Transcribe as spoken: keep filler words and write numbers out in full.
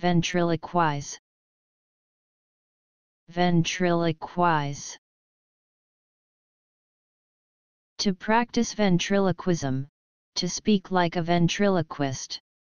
ventriloquize, ventriloquize. To practice ventriloquism, to speak like a ventriloquist.